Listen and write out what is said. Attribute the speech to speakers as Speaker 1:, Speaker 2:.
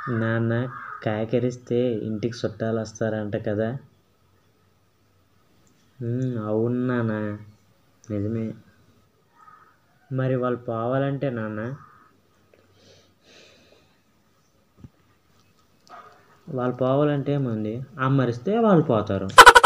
Speaker 1: నాన్న కాకరిస్తే ఇంటికి చుట్టాలు వస్తారంట కదా. అవును నాన్న, నిజమే. మరి వాళ్ళు పోవాలంటే నాన్న, వాళ్ళు పోవాలంటే ఏముంది, అమ్మరిస్తే వాళ్ళు పోతారు.